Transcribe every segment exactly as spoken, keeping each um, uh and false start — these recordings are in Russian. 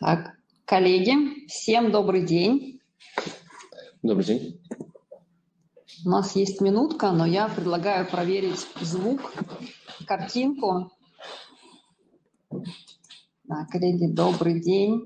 Так, коллеги, всем добрый день. Добрый день. У нас есть минутка, но я предлагаю проверить звук, картинку. Да, коллеги, добрый день.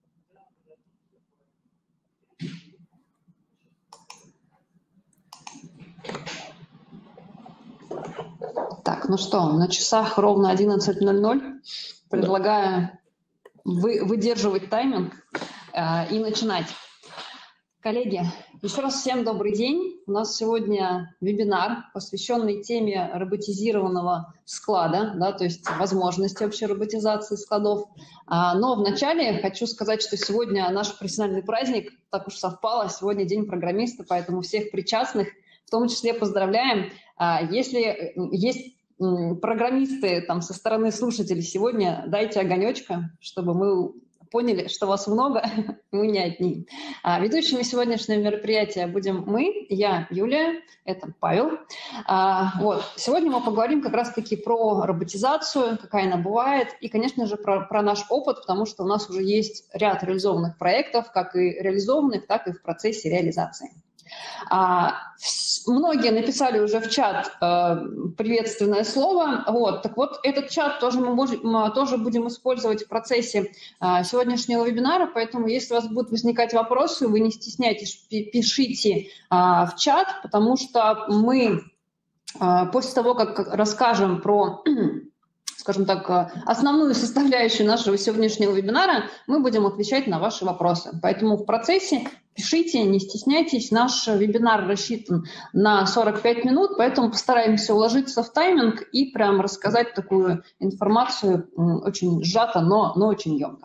Так, ну что, на часах ровно одиннадцать ноль ноль. Предлагаю вы, выдерживать тайминг э, и начинать. Коллеги, еще раз всем добрый день. У нас сегодня вебинар, посвященный теме роботизированного склада, да, то есть возможности вообще роботизации складов. А, но вначале хочу сказать, что сегодня наш профессиональный праздник, так уж совпало, сегодня день программиста, поэтому всех причастных в том числе поздравляем. А, если есть программисты там со стороны слушателей сегодня, дайте огонечка, чтобы мы поняли, что вас много, мы не одни. А, ведущими сегодняшнего мероприятия будем мы, я, Юлия, это Павел. А, вот. Сегодня мы поговорим как раз-таки про роботизацию, какая она бывает, и, конечно же, про, про наш опыт, потому что у нас уже есть ряд реализованных проектов, как и реализованных, так и в процессе реализации. А, многие написали уже в чат э, приветственное слово. Вот. Так вот, этот чат тоже мы, можем, мы тоже будем использовать в процессе э, сегодняшнего вебинара, поэтому если у вас будут возникать вопросы, вы не стесняйтесь, пишите э, в чат, потому что мы э, после того, как расскажем про, скажем так, основную составляющую нашего сегодняшнего вебинара, мы будем отвечать на ваши вопросы. Поэтому в процессе пишите, не стесняйтесь. Наш вебинар рассчитан на сорок пять минут, поэтому постараемся уложиться в тайминг и прям рассказать такую информацию очень сжато, но, но очень емко.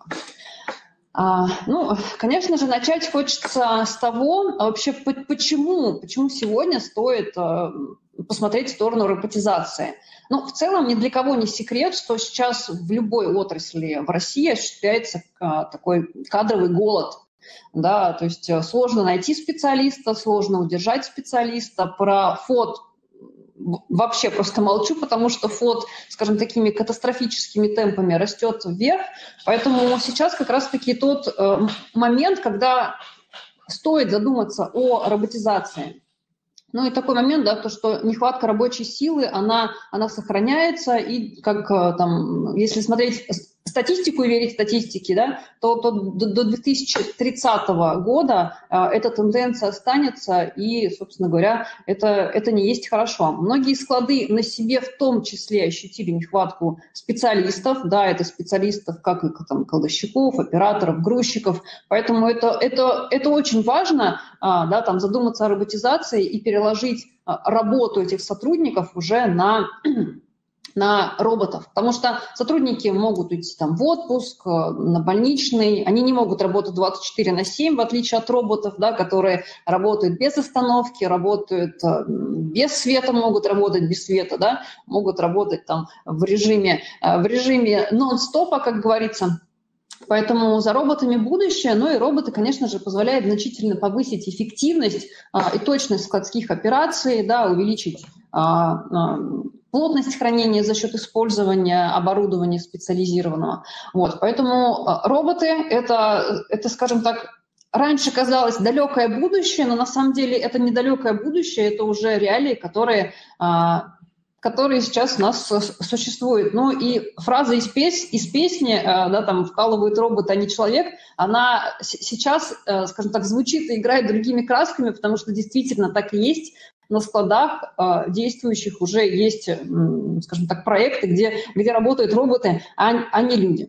А, ну, конечно же, начать хочется с того, вообще почему, почему сегодня стоит посмотреть в сторону роботизации. Ну, в целом, ни для кого не секрет, что сейчас в любой отрасли в России осуществляется такой кадровый голод. Да, то есть сложно найти специалиста, сложно удержать специалиста. Про ФОД вообще просто молчу, потому что ФОД, скажем, такими катастрофическими темпами растет вверх. Поэтому сейчас как раз-таки тот э, момент, когда стоит задуматься о роботизации. Ну и такой момент, да, то, что нехватка рабочей силы, она, она сохраняется, и как там, если смотреть статистику и верить статистике, да, то, то до, до две тысячи тридцатого года э, эта тенденция останется, и, собственно говоря, это, это не есть хорошо. Многие склады на себе в том числе ощутили нехватку специалистов, да, это специалистов как и там, кладовщиков, операторов, грузчиков, поэтому это, это, это очень важно, э, да, там, задуматься о роботизации и переложить э, работу этих сотрудников уже на... на роботов, потому что сотрудники могут уйти там в отпуск, на больничный, они не могут работать двадцать четыре на семь, в отличие от роботов, да, которые работают без остановки, работают без света, могут работать без света, да, могут работать там в режиме, в режиме нон-стопа, как говорится. Поэтому за роботами будущее, но и роботы, конечно же, позволяют значительно повысить эффективность а, и точность складских операций, да, увеличить а, а, плотность хранения за счет использования оборудования специализированного. Вот, поэтому роботы это, это, скажем так, раньше казалось далекое будущее, но на самом деле это недалекое будущее, это уже реалии, которые... А, которые сейчас у нас существуют. Ну и фраза из, пес, из песни, да, там «вкалывает робот, а не человек», она сейчас, скажем так, звучит и играет другими красками, потому что действительно так и есть. На складах действующих уже есть, скажем так, проекты, где, где работают роботы, а, а не люди.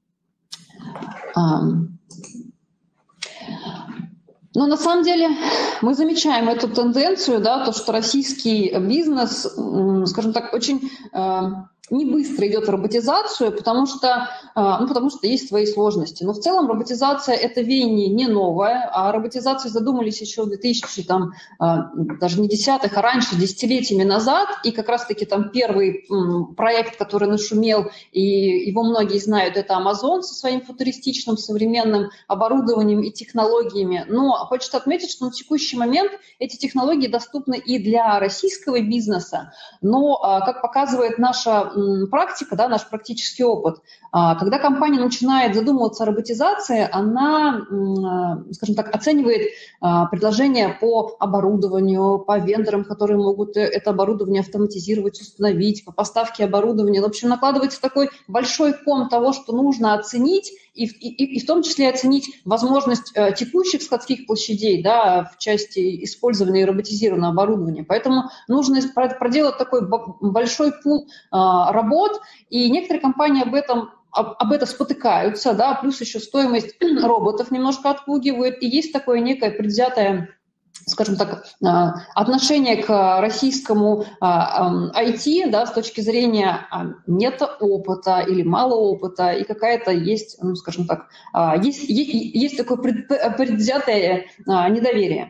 Но на самом деле мы замечаем эту тенденцию, да, то, что российский бизнес, скажем так, очень э, не быстро идет в роботизацию, потому что, э, ну, потому что есть свои сложности. Но в целом роботизация – это веяние не новое, а роботизации задумались еще в две тысячи, там, э, даже не десятых, а раньше, десятилетиями назад. И как раз-таки там первый м, проект, который нашумел, и его многие знают, это Amazon со своим футуристичным современным оборудованием и технологиями. Но хочется отметить, что на текущий момент эти технологии доступны и для российского бизнеса, но, как показывает наша практика, да, наш практический опыт. Когда компания начинает задумываться о роботизации, она, скажем так, оценивает предложения по оборудованию, по вендорам, которые могут это оборудование автоматизировать, установить, по поставке оборудования. В общем, накладывается такой большой ком того, что нужно оценить, и, и, и в том числе оценить возможность текущих складских площадей, да, в части использования и роботизированного оборудования. Поэтому нужно проделать такой большой пул а, работ, и некоторые компании об этом об, об этом спотыкаются, да, плюс еще стоимость роботов немножко отпугивает, и есть такое некое предвзятое, скажем так, отношение к российскому ай ти, да, с точки зрения нет опыта или мало опыта, и какая-то есть, ну, скажем так, есть, есть, есть такое предвзятое недоверие.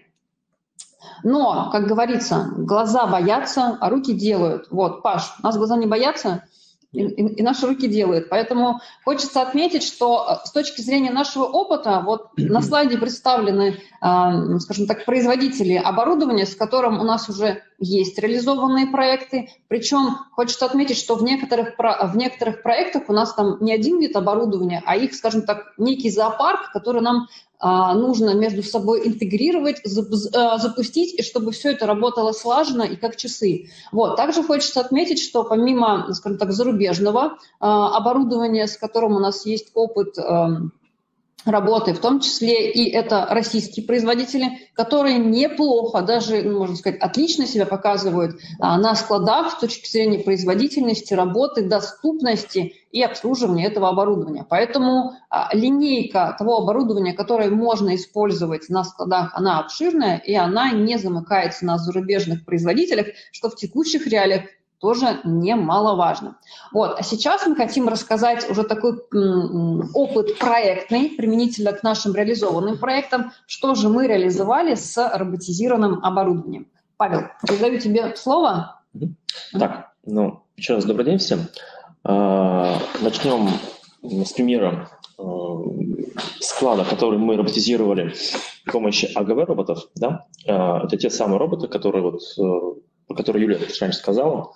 Но, как говорится, глаза боятся, а руки делают. Вот, Паш, у нас глаза не боятся, и, и, и наши руки делают. Поэтому хочется отметить, что с точки зрения нашего опыта, вот на слайде представлены, э, скажем так, производители оборудования, с которым у нас уже есть реализованные проекты. Причем хочется отметить, что в некоторых, в некоторых проектах у нас там не один вид оборудования, а их, скажем так, некий зоопарк, который нам нужно между собой интегрировать, запустить, и чтобы все это работало слаженно и как часы. Вот. Также хочется отметить, что помимо, скажем так, зарубежного оборудования, с которым у нас есть опыт работы, в том числе и это российские производители, которые неплохо, даже, можно сказать, отлично себя показывают а, на складах с точки зрения производительности, работы, доступности и обслуживания этого оборудования. Поэтому а, линейка того оборудования, которое можно использовать на складах, она обширная, и она не замыкается на зарубежных производителях, что в текущих реалиях тоже немаловажно. Вот. А сейчас мы хотим рассказать уже такой м, опыт проектный, применительно к нашим реализованным проектам, что же мы реализовали с роботизированным оборудованием. Павел, передаю тебе слово. Так, ну, еще раз добрый день всем. Начнем с примера склада, который мы роботизировали с помощью эй джи ви-роботов. Да? Это те самые роботы, которые вот... про которую Юлия раньше сказала,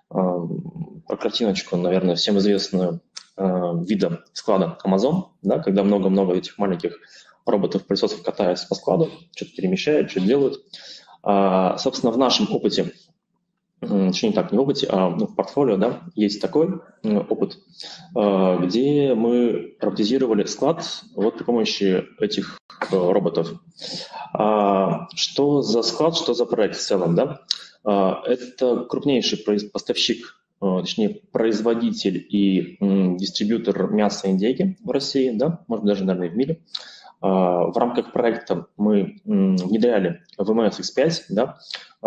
про картиночку, наверное, всем известную вида склада Amazon, да, когда много-много этих маленьких роботов-пылесосов катаются по складу, что-то перемещают, что-то делают. Собственно, в нашем опыте, точнее так, не в опыте, а ну, в портфолио, да, есть такой опыт, где мы роботизировали склад вот при помощи этих роботов. Что за склад, что за проект в целом, да? Это крупнейший поставщик, точнее, производитель и дистрибьютор мяса и индейки в России, да, может даже, наверное, в мире. В рамках проекта мы внедряли ви эм эс икс пять, да,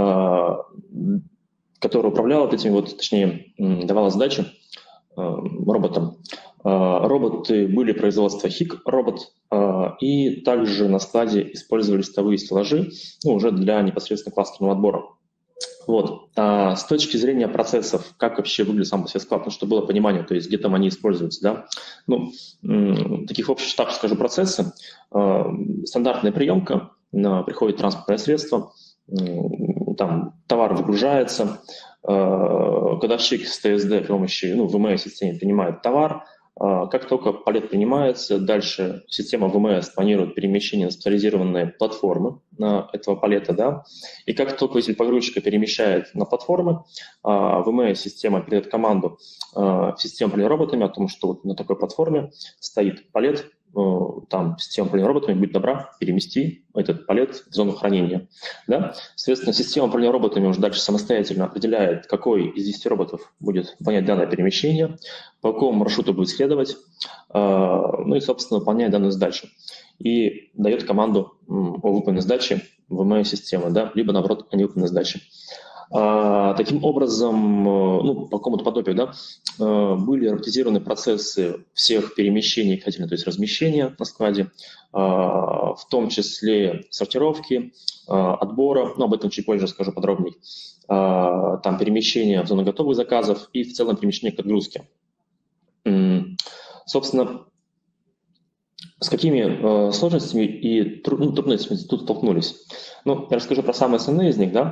который управлял вот этими вот, точнее, давала задачи роботам. Роботы были производства хик робот, и также на складе использовали листовые стеллажи, ну, уже для непосредственно кластерного отбора. Вот. А с точки зрения процессов, как вообще выглядит сам по себе склад, ну, чтобы было понимание, то есть где там они используются, да. Ну, таких общих, так скажу, процессы. Стандартная приемка, приходит транспортное средство, там товар выгружается, кодовщик с ти эс ди при помощи, ну, в ви эм эс-системе принимает товар. Как только палет принимается, дальше система ви эм эс планирует перемещение на специализированные платформы этого палета, да, и как только если погрузчика перемещает на платформы, ви эм эс-система передает команду в систему управления роботами о том, что вот на такой платформе стоит палет, там система управления роботами, будь добра, перемести этот палет в зону хранения. Да? Соответственно, система управления роботами уже дальше самостоятельно определяет, какой из десяти роботов будет выполнять данное перемещение, по какому маршруту будет следовать, ну и, собственно, выполняет данную задачу. И дает команду о выполненной задаче в ви эм эс-системы, да? Либо, наоборот, о невыполненной задаче. А, таким образом, ну, по какому-то подобию, да, были роботизированы процессы всех перемещений, то есть размещения на складе, а, в том числе сортировки, а, отбора, ну, об этом чуть позже расскажу подробнее, а, там перемещения в зону готовых заказов и в целом перемещение к отгрузке. Собственно, с какими э, сложностями и тру- ну, трудностями тут столкнулись? Ну, я расскажу про самые основные из них, да.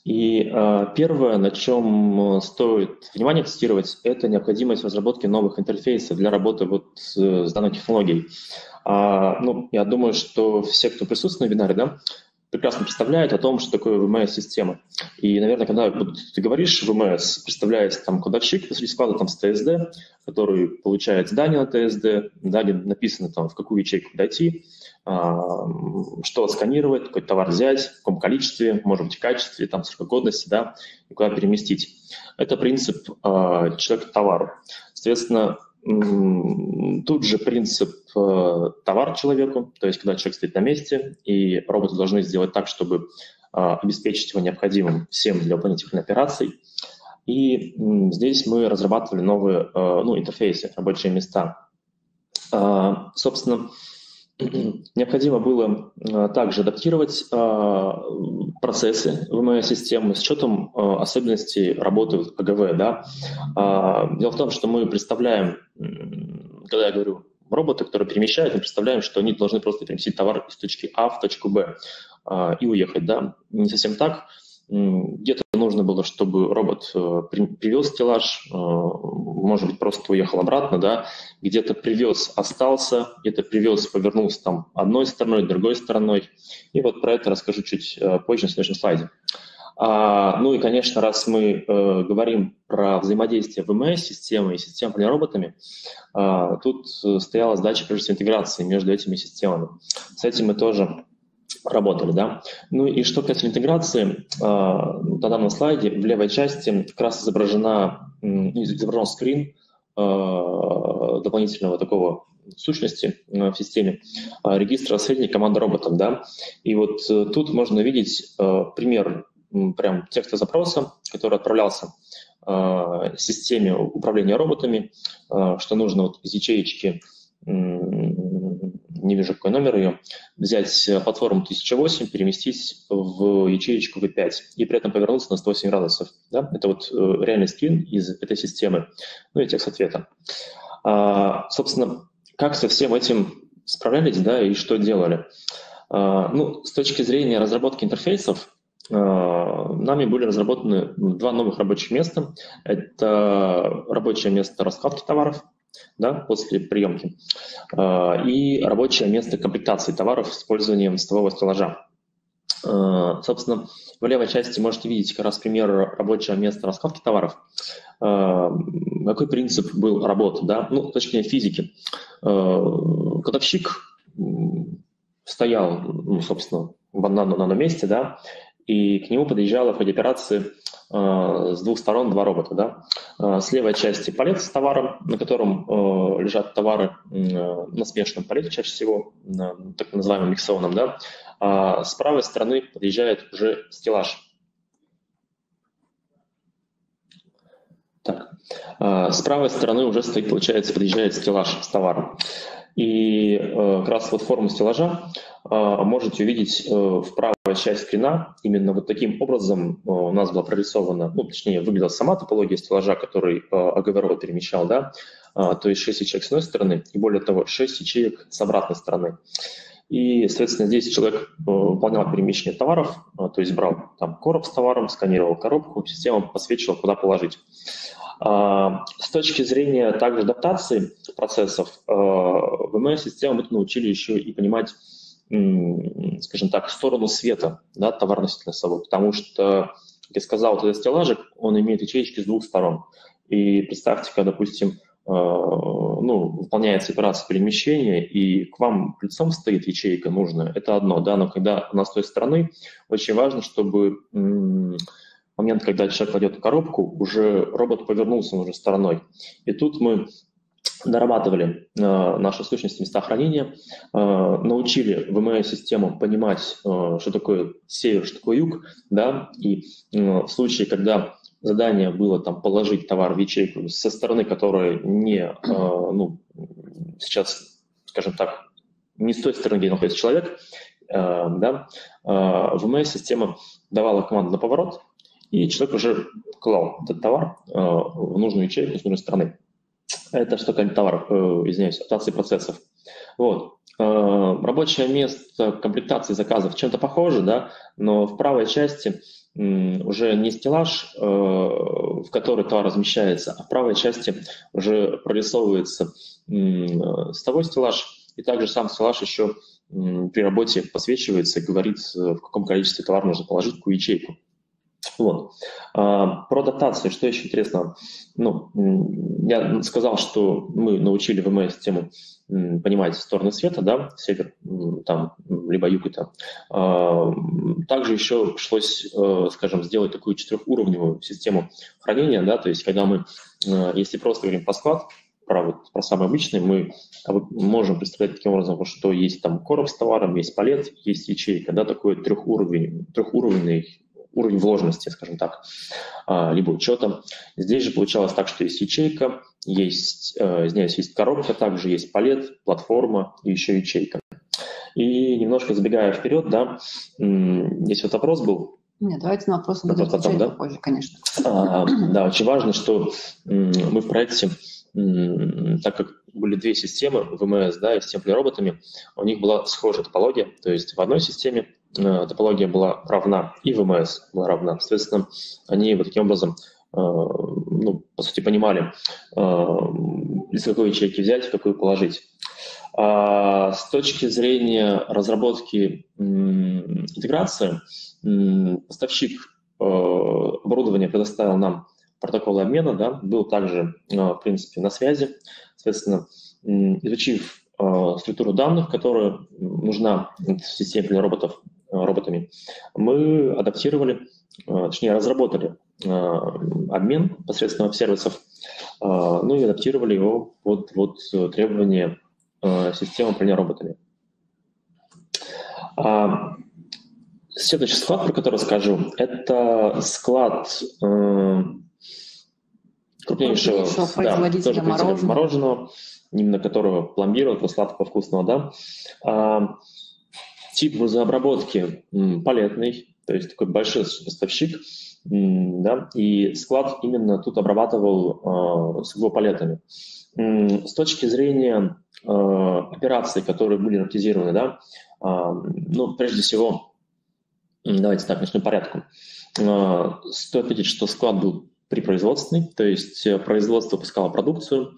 И э, первое, на чем стоит внимание акцентировать, это необходимость разработки новых интерфейсов для работы вот с, с данной технологией. А, ну, я думаю, что все, кто присутствует на вебинаре, да, прекрасно представляют о том, что такое ви эм эс-система. И, наверное, когда ты говоришь ви эм эс, представляется там кодовщик посреди склада там, с ти эс ди, который получает задание на ти эс ди, далее написано, там, в какую ячейку подойти, что отсканировать, какой товар взять, в каком количестве, может быть, в качестве, там, срока годности, да, и куда переместить. Это принцип э, человека к товару. Соответственно, тут же принцип э, товар человеку, то есть когда человек стоит на месте, и роботы должны сделать так, чтобы э, обеспечить его необходимым всем для выполнения этих операций. И м, здесь мы разрабатывали новые э, ну, интерфейсы, рабочие места. Э, собственно, необходимо было э, также адаптировать э, процессы ви эм эс-системы с учетом э, особенностей работы эй джи ви. Да? Э, дело в том, что мы представляем, когда я говорю роботы, которые перемещают, мы представляем, что они должны просто переместить товар из точки А в точку Б э, и уехать. Да? Не совсем так. Где-то нужно было, чтобы робот э, привез стеллаж, э, может быть, просто уехал обратно, да, где-то привез, остался, где-то привез, повернулся там одной стороной, другой стороной. И вот про это расскажу чуть э, позже на следующем слайде. А, ну и, конечно, раз мы э, говорим про взаимодействие ви эм эс-системы и систем управления роботами, э, тут стояла задача, прежде всего, интеграции между этими системами. С этим мы тоже работали, да. Ну и что касается интеграции, на данном слайде в левой части как раз изображена, изображен скрин дополнительного такого сущности в системе регистра средней команды роботов, да. И вот тут можно увидеть пример прям текста запроса, который отправлялся системе управления роботами, что нужно вот из ячеечки, не вижу какой номер ее, взять платформу тысяча восемь, переместить в ячеечку ви пять и при этом повернуться на сто восемь градусов. Да? Это вот реальный скрин из этой системы, ну и текст ответа. А, собственно, как со всем этим справлялись, да, и что делали? А, ну, с точки зрения разработки интерфейсов, а, нами были разработаны два новых рабочих места. Это рабочее место раскладки товаров, да, после приемки, и рабочее место комплектации товаров с использованием листового стеллажа. Собственно, в левой части можете видеть как раз пример рабочего места раскладки товаров. Какой принцип был работы, да? Ну, точнее, физики. Кодовщик стоял, ну, собственно, в одном месте, да, и к нему подъезжала в ходе операции э, с двух сторон два робота. Да? Э, с левой части палет с товаром, на котором э, лежат товары э, на смешанном палете чаще всего, на так называемом миксованном. Да? А с правой стороны подъезжает уже стеллаж. Так. Э, с правой стороны уже стоит, получается, подъезжает стеллаж с товаром. И э, как раз вот форму стеллажа э, можете увидеть э, в правой части скрина. Именно вот таким образом э, у нас была прорисована, ну, точнее, выглядела сама топология стеллажа, который э, эй джи ви перемещал, да, э, то есть шесть ячеек с одной стороны, и более того, шесть ячеек с обратной стороны. И, соответственно, здесь человек э, выполнял перемещение товаров, э, то есть брал там короб с товаром, сканировал коробку, система подсвечивала, куда положить. С точки зрения также адаптации процессов, в ви эм эс-систему мы научили еще и понимать, скажем так, сторону света, да, товарно-носительной собой, потому что, как я сказал, вот этот стеллажик, он имеет ячеечки с двух сторон. И представьте, когда, допустим, ну, выполняется операция перемещения, и к вам лицом стоит ячейка нужная, это одно, да, но когда она с той стороны, очень важно, чтобы в момент, когда человек кладет коробку, уже робот повернулся уже стороной. И тут мы дорабатывали э, наши сущности места хранения, э, научили ви эм эс-систему понимать, э, что такое север, что такое юг, да, и э, в случае, когда задание было там положить товар в ячейку со стороны, которая не, э, ну, сейчас, скажем так, не с той стороны, где находится человек, э, да, э, ви эм эс-система давала команду на поворот, и человек уже клал этот товар э, в нужную ячейку с нужной стороны. Это что касается товаров, э, извиняюсь, адаптации процессов. Вот. Э, рабочее место комплектации заказов чем-то похоже, да, но в правой части уже не стеллаж, в который товар размещается, а в правой части уже прорисовывается цветовой стеллаж, и также сам стеллаж еще при работе подсвечивается и говорит, в каком количестве товара нужно положить в какую ячейку. Вот. Про адаптацию, что еще интересно, ну, я сказал, что мы научили вэ эм эс-систему понимать стороны света, да, север, там, либо юг, и там. Также еще пришлось, скажем, сделать такую четырехуровневую систему хранения, да, то есть когда мы, если просто говорим по склад, про, вот, про самый обычный, мы можем представлять таким образом, что есть там короб с товаром, есть палет, есть ячейка, да, такой трехуровень, трехуровневый уровень вложенности, скажем так, либо учета. Здесь же получалось так, что есть ячейка, есть, извиняюсь, есть коробка, также есть палет, платформа и еще ячейка. И немножко забегая вперед, да, здесь вот вопрос был. Нет, давайте на вопросы будем отвечать да? попозже, конечно. А, да, очень важно, что мы в проекте, так как были две системы, вэ эм эс, да, и система для роботами, у них была схожая топология, то есть в одной системе топология была равна, и вэ эм эс была равна. Соответственно, они вот таким образом, ну, по сути, понимали, из какой ячейки взять, в какую положить. А с точки зрения разработки интеграции, поставщик оборудования предоставил нам протоколы обмена, да, был также, в принципе, на связи. Соответственно, изучив структуру данных, которая нужна в системе для роботов, роботами, мы адаптировали, точнее, разработали обмен посредством веб-сервисов, ну и адаптировали его под, под требования системы управления роботами. Следующий склад, про который скажу, это склад э, крупнейшего, крупнейшего да, производителя, тоже производителя мороженого. мороженого, именно которого пломбируют, сладкого вкусного, да. А, тип грузообработки м, палетный, то есть такой большой поставщик, м, да, и склад именно тут обрабатывал э, с его палетами. М, с точки зрения э, операций, которые были роботизированы, да, э, ну, прежде всего, давайте так, начнем по порядку. Стоит отметить, что склад был припроизводственный, то есть производство выпускало продукцию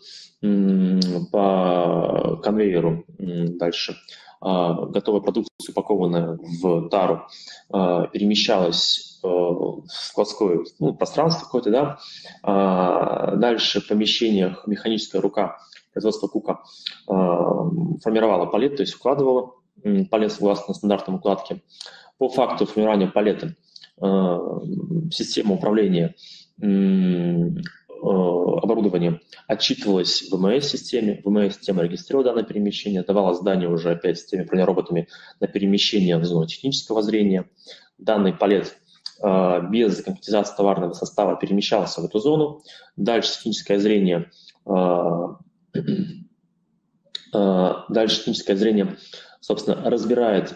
по конвейеру дальше. Готовая продукция, упакованная в тару, перемещалась в складское, ну, пространство какое-то, да. Дальше в помещениях механическая рука производства Кука формировала палет, то есть укладывала палет согласно стандартам укладки. По факту формирования палеты э, система управления э, оборудованием отчитывалась в вэ эм эс-системе. вэ эм эс-система регистрировала данное перемещение, давала задание уже опять системе управления роботами на перемещение в зону технического зрения. Данный палет э, без конкретизации товарного состава перемещался в эту зону. Дальше техническое зрение, э, э, дальше техническое зрение, собственно, разбирает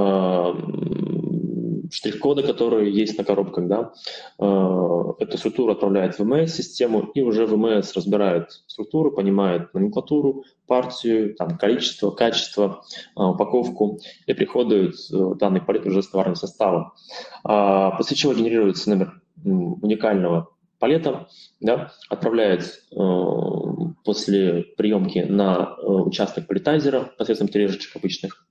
штрих-коды, которые есть на коробках, да, эту структуру отправляет в вэ эм эс-систему, и уже вэ эм эс разбирает структуру, понимает номенклатуру, партию, там, количество, качество, упаковку, и приходит данный палет уже с товарным составом. После чего генерируется номер уникального палета, да, отправляет после приемки на участок палетайзера посредством тележечек обычных.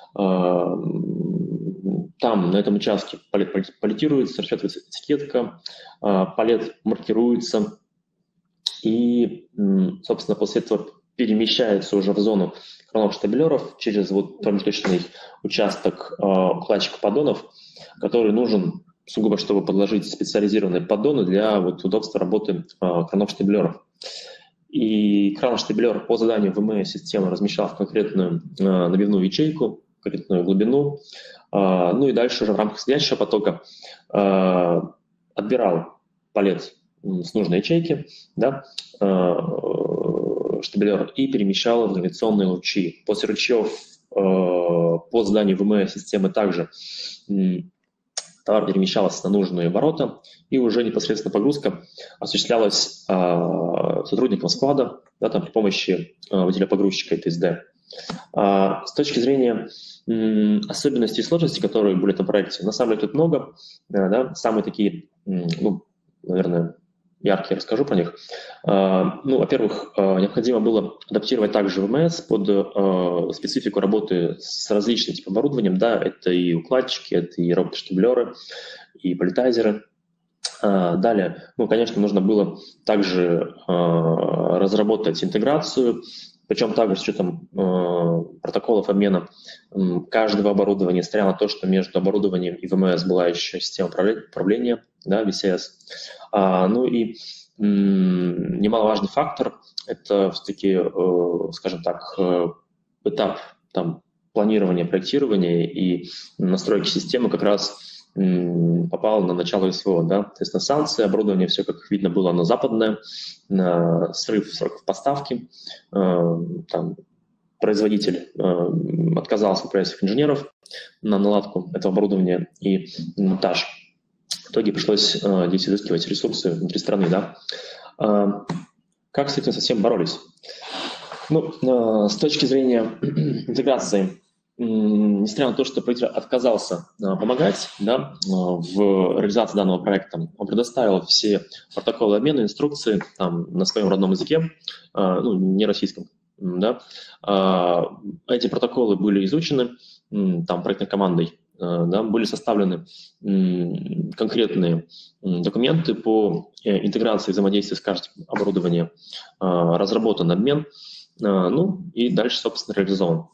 Там, на этом участке, палет палетируется, распечатывается этикетка, палет маркируется и, собственно, после этого перемещается уже в зону кранов штабелеров через вот промежуточный участок укладчика поддонов, который нужен сугубо, чтобы подложить специализированные поддоны для вот удобства работы кранов штабелеров. И кран-штабелер по заданию вэ эм эс-системы размещал в конкретную набивную ячейку, конкретную глубину, ну и дальше уже в рамках сидящего потока отбирал палет с нужной ячейки, да, штабелер, и перемещал в навигационные лучи. После ручьев по заданию вэ эм эс-системы также товар перемещался на нужные ворота, и уже непосредственно погрузка осуществлялась сотрудником склада, да, там, при помощи водителя-погрузчика и тэ эс дэ. А, с точки зрения м, особенностей и сложностей, которые были на проекте, на самом деле тут много. Да, самые такие, ну, наверное, яркие, расскажу про них. А, ну, во-первых, необходимо было адаптировать также ви эм эс под а, специфику работы с различным типом оборудованием. Да, это и укладчики, это и роботы-штаблеры, и политайзеры. Далее, ну, конечно, нужно было также э, разработать интеграцию, причем также с учетом э, протоколов обмена э, каждого оборудования, несмотря на то, что между оборудованием и ви эм эс была еще система управления, да, ви си эс. А, ну и э, немаловажный фактор – это все-таки, э, скажем так, э, этап там, планирования, проектирования и настройки системы как раз попал на начало СВО, да, то есть на санкции, оборудование все, как видно, было оно западное, на срыв сроков поставки, э, там, производитель э, отказался от проектных инженеров на наладку этого оборудования и монтаж. В итоге пришлось э, здесь изыскивать ресурсы внутри страны, да. Э, как с этим совсем боролись? Ну, э, с точки зрения интеграции, несмотря на то, что производитель отказался а, помогать, да, в реализации данного проекта, он предоставил все протоколы обмена, инструкции там, на своем родном языке, а, ну, не российском. Да. А, эти протоколы были изучены там, проектной командой, а, да, были составлены м, конкретные м, документы по интеграции и взаимодействию с каждым оборудованием, а, разработан обмен, а, ну и дальше, собственно, реализован.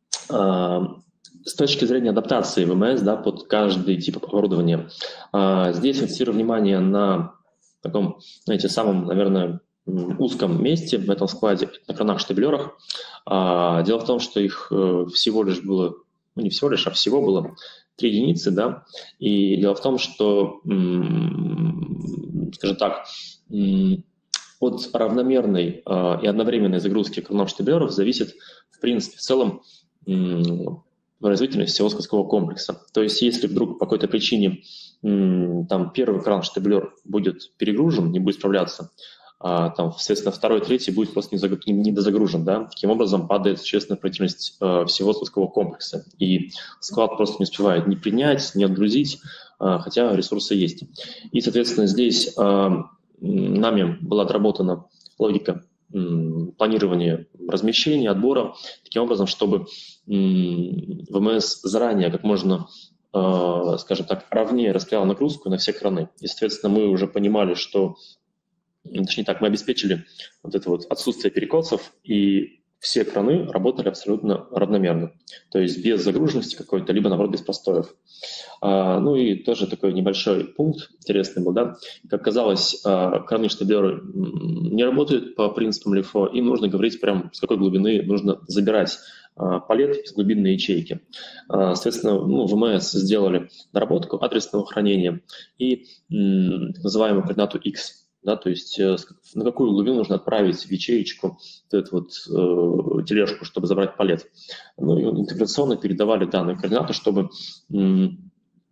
С точки зрения адаптации ви эм эс, да, под каждый тип оборудования, здесь акцентирую внимание на таком, знаете, самом, наверное, узком месте в этом складе, на кранах-штаблерах. Дело в том, что их всего лишь было, ну не всего лишь, а всего было три единицы, да, и дело в том, что, скажем так, от равномерной и одновременной загрузки кранов-штаблеров зависит, в принципе, в целом, производительность всего складского комплекса. То есть если вдруг по какой-то причине там первый кран-штаблер будет перегружен, не будет справляться, а там, соответственно, второй, третий будет просто недозагружен, да, таким образом падает существенная производительность всего складского комплекса, и склад просто не успевает ни принять, ни отгрузить, хотя ресурсы есть. И, соответственно, здесь нами была отработана логика планирования размещения, отбора, таким образом, чтобы ви эм эс заранее как можно, скажем так, ровнее распределял нагрузку на все краны. И, соответственно, мы уже понимали, что, точнее так, мы обеспечили вот это вот отсутствие перекосов, и все краны работали абсолютно равномерно, то есть без загруженности какой-то, либо, наоборот, без простоев. А, ну и тоже такой небольшой пункт интересный был, да, как казалось, краны-штаблеры не работают по принципам ЛИФО, им нужно говорить прям, с какой глубины нужно забирать а, палет из глубинной ячейки. А, соответственно, ну, ви эм эс сделали доработку адресного хранения и м, называемую координату X. Да, то есть на какую глубину нужно отправить в ячеечку эту вот, э, тележку, чтобы забрать палет. Ну, и интеграционно передавали данную координату, чтобы м,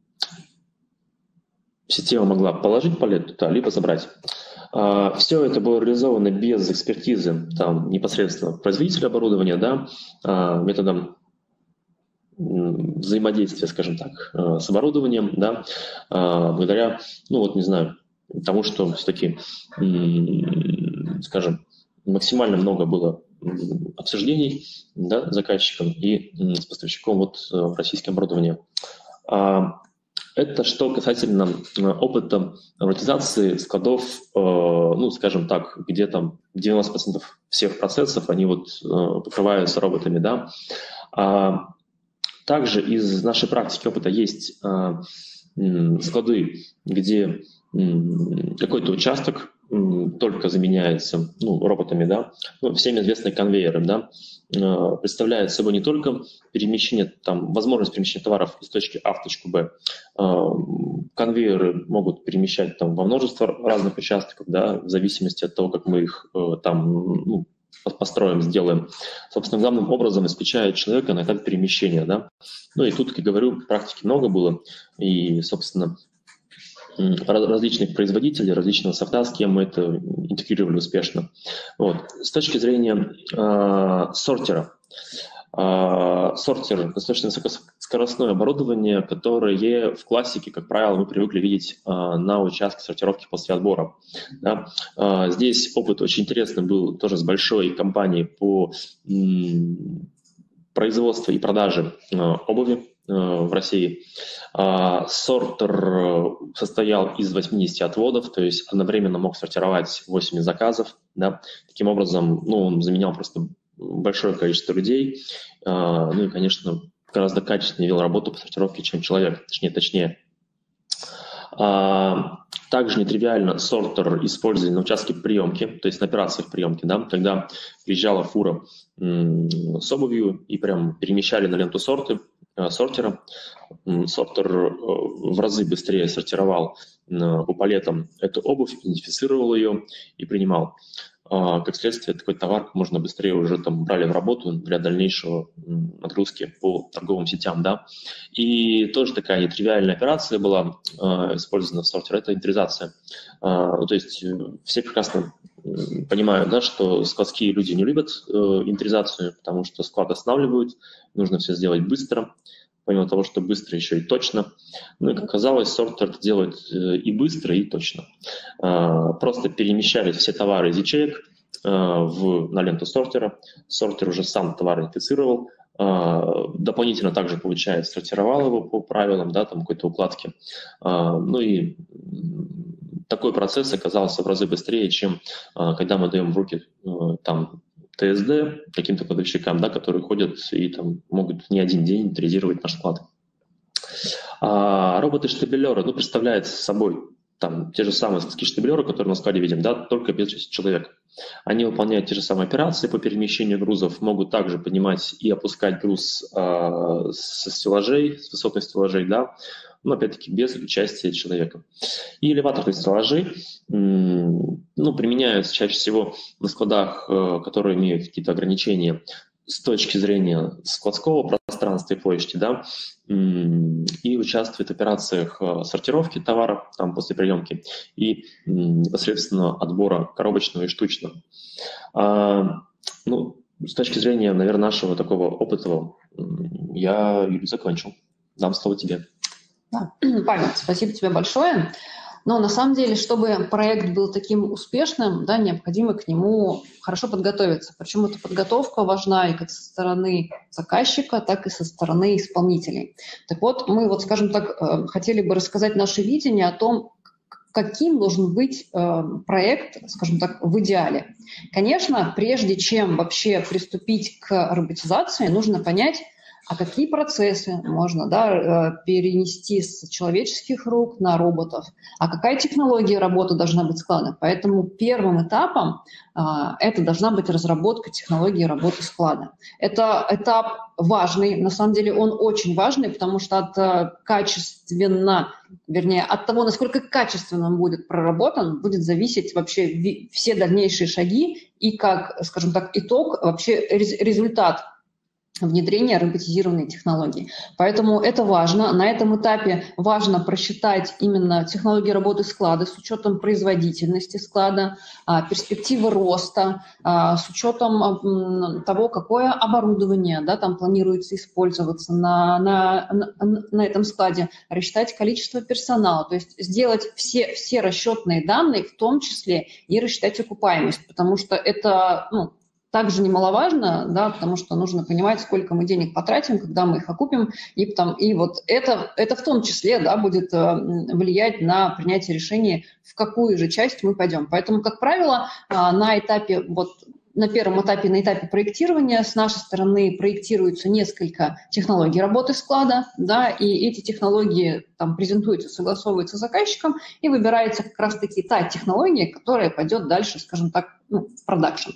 система могла положить палет туда, либо забрать. А, все это было реализовано без экспертизы там, непосредственно производителя оборудования, да, а, методом взаимодействия, скажем так, с оборудованием, да, а, благодаря, ну вот, не знаю, тому, что все-таки, скажем, максимально много было обсуждений, да, с заказчиком и с поставщиком вот российского оборудования. Это что касательно опыта роботизации складов, ну, скажем так, где там девяносто процентов всех процессов, они вот покрываются роботами, да. Также из нашей практики опыта есть склады, где какой-то участок только заменяется, ну, роботами, да, ну, всем известные конвейеры, да, представляют собой не только перемещение, там, возможность перемещения товаров из точки А в точку Б. Конвейеры могут перемещать там во множество разных участков, да, в зависимости от того, как мы их там, ну, построим, сделаем. Собственно, главным образом обеспечает человека на этапе перемещения, да. Ну и тут, как говорю, практики много было, и, собственно, различных производителей, различного софта, с кем мы это интегрировали успешно. Вот. С точки зрения э, сортера, Сортер – достаточно высокоскоростное оборудование, которое в классике, как правило, мы привыкли видеть на участке сортировки после отбора. Да? Здесь опыт очень интересный был тоже с большой компанией по производству и продаже обуви в России. Сортер состоял из восьмидесяти отводов, то есть одновременно мог сортировать восемь заказов. Да? Таким образом, ну, он заменял просто большое количество людей, ну и, конечно, гораздо качественнее вел работу по сортировке, чем человек, точнее, точнее. Также нетривиально сортер использовали на участке приемки, то есть на операциях приемки, да, когда приезжала фура с обувью и прям перемещали на ленту сорты, сортера. Сортер в разы быстрее сортировал по палетам эту обувь, идентифицировал ее и принимал. Как следствие, такой товар можно быстрее уже там брали в работу для дальнейшего отгрузки по торговым сетям, да. И тоже такая нетривиальная операция была э, использована в сортере, это инвентаризация. Э, то есть все прекрасно понимают, да, что складские люди не любят э, инвентаризацию, потому что склад останавливают, нужно все сделать быстро, помимо того, что быстро, еще и точно. Ну и, как оказалось, сортер это делает и быстро, и точно. Просто перемещали все товары из ячеек в, на ленту сортера. Сортер уже сам товар идентифицировал. Дополнительно также, получается, сортировал его по правилам, да, там какой-то укладки. Ну и такой процесс оказался в разы быстрее, чем когда мы даем в руки там ТСД каким-то кладовщикам, да, которые ходят и там могут не один день инвентаризировать наш склад. А роботы-штабелеры, ну, представляют собой там те же самые складские штабелеры, которые на складе видим, да, только без человека. Они выполняют те же самые операции по перемещению грузов, могут также поднимать и опускать груз э, со стеллажей, с высотных стеллажей, да, но опять-таки без участия человека. И элеваторные стеллажи м, ну, применяются чаще всего на складах, э, которые имеют какие-то ограничения с точки зрения складского пространства и площади, да, и участвует в операциях сортировки товара там, после приемки и непосредственно отбора коробочного и штучного. А, ну, с точки зрения, наверное, нашего такого опыта, я, Юлия, закончил. Дам слово тебе. Да. Павел, спасибо тебе большое. Но на самом деле, чтобы проект был таким успешным, да, необходимо к нему хорошо подготовиться. Причем эта подготовка важна и как со стороны заказчика, так и со стороны исполнителей. Так вот, мы, вот, скажем так, хотели бы рассказать наше видение о том, каким должен быть проект, скажем так, в идеале. Конечно, прежде чем вообще приступить к роботизации, нужно понять, а какие процессы можно, да, перенести с человеческих рук на роботов, а какая технология работы должна быть склада. Поэтому первым этапом а, это должна быть разработка технологии работы склада. Это этап важный, на самом деле он очень важный, потому что от а, качественно, вернее, от того, насколько качественно он будет проработан, будет зависеть вообще ви- все дальнейшие шаги и, как, скажем так, итог, вообще рез- результат внедрения роботизированной технологии. Поэтому это важно. На этом этапе важно просчитать именно технологии работы склада с учетом производительности склада, перспективы роста, с учетом того, какое оборудование, да, там планируется использоваться на, на, на, на этом складе, рассчитать количество персонала, то есть сделать все, все расчетные данные, в том числе и рассчитать окупаемость, потому что это, ну, также немаловажно, да, потому что нужно понимать, сколько мы денег потратим, когда мы их окупим, и, потом, и вот это, это в том числе, да, будет э, влиять на принятие решения, в какую же часть мы пойдем. Поэтому, как правило, э, на этапе, вот, на первом этапе, на этапе проектирования с нашей стороны проектируется несколько технологий работы склада, да, и эти технологии там презентуются, согласовываются с заказчиком, и выбирается как раз-таки та технология, которая пойдет дальше, скажем так, ну, в продакшн.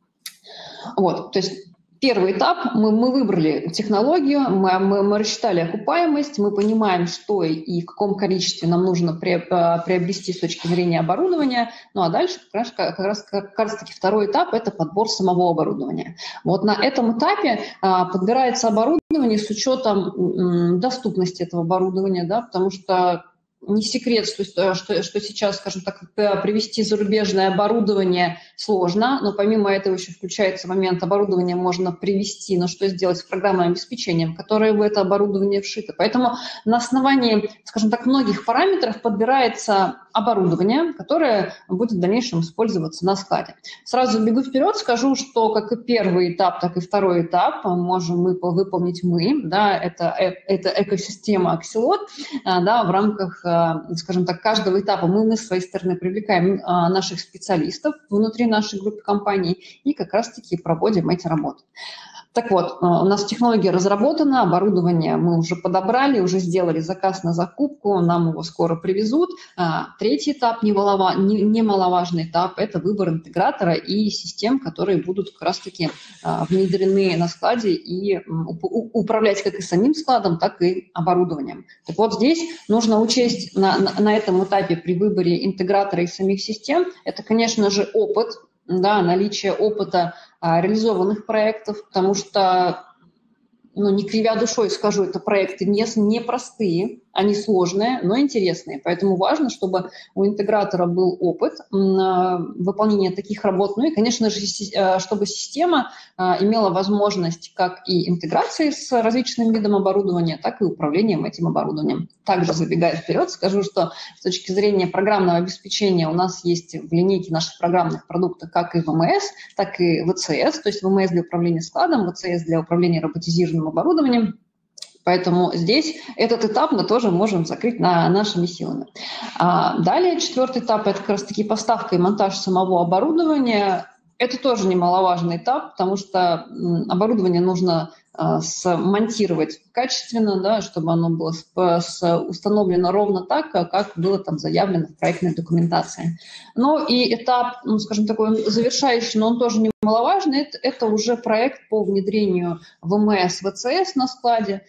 Вот, то есть первый этап, мы, мы выбрали технологию, мы, мы, мы рассчитали окупаемость, мы понимаем, что и в каком количестве нам нужно приобрести с точки зрения оборудования, ну а дальше как раз, как раз, как раз таки второй этап – это подбор самого оборудования. Вот на этом этапе а, подбирается оборудование с учетом м, доступности этого оборудования, да, потому что не секрет, что, что, что сейчас, скажем так, привести зарубежное оборудование сложно, но помимо этого еще включается момент, оборудование можно привести, но что сделать с программным обеспечением, которое в это оборудование вшито. Поэтому на основании, скажем так, многих параметров подбирается оборудование, которое будет в дальнейшем использоваться на складе. Сразу бегу вперед, скажу, что как и первый этап, так и второй этап можем мы выполнить мы, да, это, это экосистема Аксилот, да, в рамках, скажем так, каждого этапа мы, мы с своей стороны привлекаем наших специалистов внутри нашей группы компаний и как раз-таки проводим эти работы. Так вот, у нас технология разработана, оборудование мы уже подобрали, уже сделали заказ на закупку, нам его скоро привезут. Третий этап, немаловажный этап, это выбор интегратора и систем, которые будут как раз-таки внедрены на складе и управлять как и самим складом, так и оборудованием. Так вот, здесь нужно учесть на, на этом этапе при выборе интегратора и самих систем, это, конечно же, опыт, да, наличие опыта а, реализованных проектов, потому что, ну, не кривя душой скажу, это проекты не, не простые, они сложные, но интересные. Поэтому важно, чтобы у интегратора был опыт выполнения таких работ. Ну и, конечно же, чтобы система имела возможность как и интеграции с различным видом оборудования, так и управлением этим оборудованием. Также, забегая вперед, скажу, что с точки зрения программного обеспечения у нас есть в линейке наших программных продуктов как и вэ эм эс, так и вэ цэ эс, то есть вэ эм эс для управления складом, вэ цэ эс для управления роботизированным оборудованием. Поэтому здесь этот этап мы тоже можем закрыть на нашими силами. А далее четвертый этап – это как раз-таки поставка и монтаж самого оборудования. Это тоже немаловажный этап, потому что оборудование нужно смонтировать качественно, да, чтобы оно было установлено ровно так, как было там заявлено в проектной документации. Ну и этап, ну, скажем, такой завершающий, но он тоже немаловажный, это, это уже проект по внедрению вэ эм эс, вэ цэ эс на складе.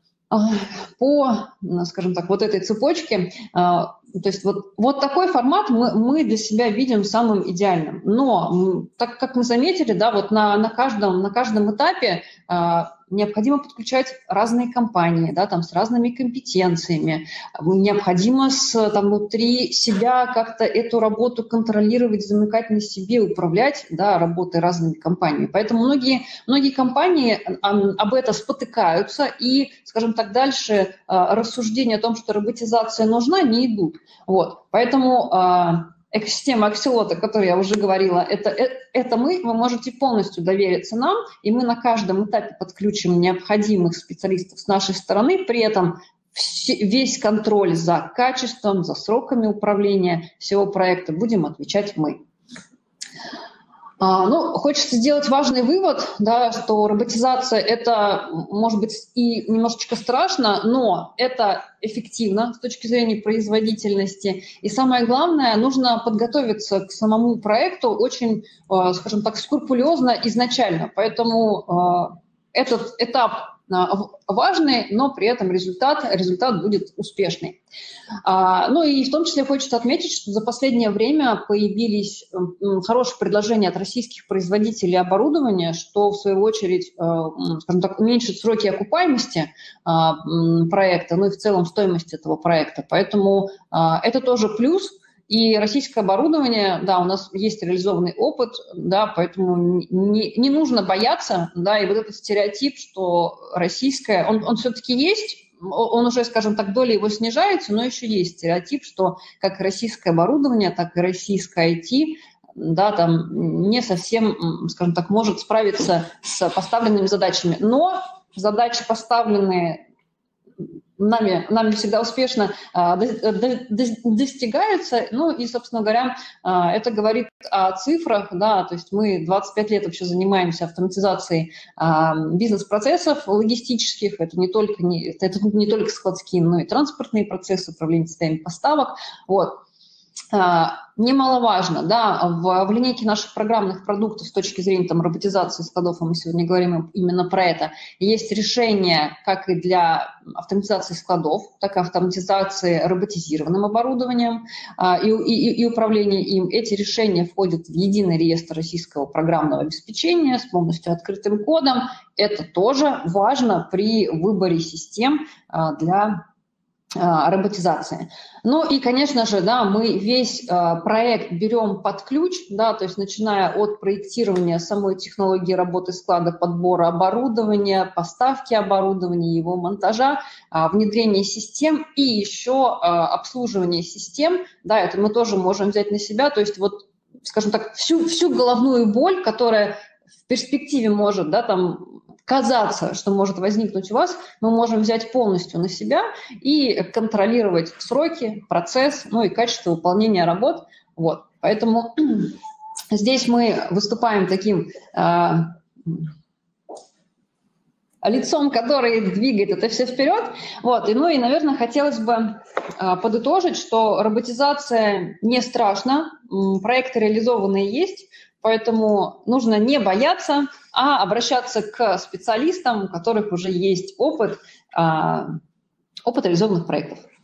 По, скажем так, вот этой цепочке, то есть вот, вот такой формат мы, мы для себя видим самым идеальным. Но, так как мы заметили, да, вот на, на, каждом, на каждом этапе необходимо подключать разные компании, да, там, с разными компетенциями. Необходимо с, там, внутри себя как-то эту работу контролировать, замыкать на себе, управлять, да, работой разными компаниями. Поэтому многие, многие компании об этом спотыкаются и, скажем так, дальше рассуждения о том, что роботизация нужна, не идут. Вот. Поэтому экосистема Аксилота, о которой я уже говорила, это, это мы, вы можете полностью довериться нам, и мы на каждом этапе подключим необходимых специалистов с нашей стороны, при этом весь контроль за качеством, за сроками управления всего проекта будем отвечать мы. Ну, хочется сделать важный вывод, да, что роботизация – это, может быть, и немножечко страшно, но это эффективно с точки зрения производительности. И самое главное, нужно подготовиться к самому проекту очень, скажем так, скрупулезно изначально. Поэтому этот этап важный, но при этом результат, результат будет успешный. Ну и в том числе хочется отметить, что за последнее время появились хорошие предложения от российских производителей оборудования, что в свою очередь, скажем так, уменьшит сроки окупаемости проекта, ну и в целом стоимость этого проекта. Поэтому это тоже плюс. И российское оборудование, да, у нас есть реализованный опыт, да, поэтому не, не нужно бояться, да, и вот этот стереотип, что российское, он, он все-таки есть, он уже, скажем так, доля его снижается, но еще есть стереотип, что как российское оборудование, так и российское ай ти, да, там не совсем, скажем так, может справиться с поставленными задачами. Но задачи, поставленные нами, нами всегда успешно а, достигаются, ну и, собственно говоря, а, это говорит о цифрах, да, то есть мы двадцать пять лет вообще занимаемся автоматизацией а, бизнес-процессов логистических, это не только, не, это не только складские, но и транспортные процессы, управление системами поставок, вот. Немаловажно, да, в, в линейке наших программных продуктов с точки зрения там, роботизации складов, а мы сегодня говорим именно про это, есть решения как и для автоматизации складов, так и автоматизации роботизированным оборудованием а, и, и, и управления им. Эти решения входят в единый реестр российского программного обеспечения с полностью открытым кодом. Это тоже важно при выборе систем а, для роботизации. Ну и, конечно же, да, мы весь э, проект берем под ключ, да, то есть начиная от проектирования самой технологии работы склада, подбора оборудования, поставки оборудования, его монтажа, э, внедрения систем и еще э, обслуживания систем, да, это мы тоже можем взять на себя, то есть вот, скажем так, всю, всю головную боль, которая в перспективе может, да, там, казаться, что может возникнуть у вас, мы можем взять полностью на себя и контролировать сроки, процесс, ну и качество выполнения работ. Вот. Поэтому здесь мы выступаем таким э, лицом, который двигает это все вперед. Вот. И, ну и, наверное, хотелось бы э, подытожить, что роботизация не страшна, проекты реализованные есть, поэтому нужно не бояться, а обращаться к специалистам, у которых уже есть опыт, опыт реализованных проектов.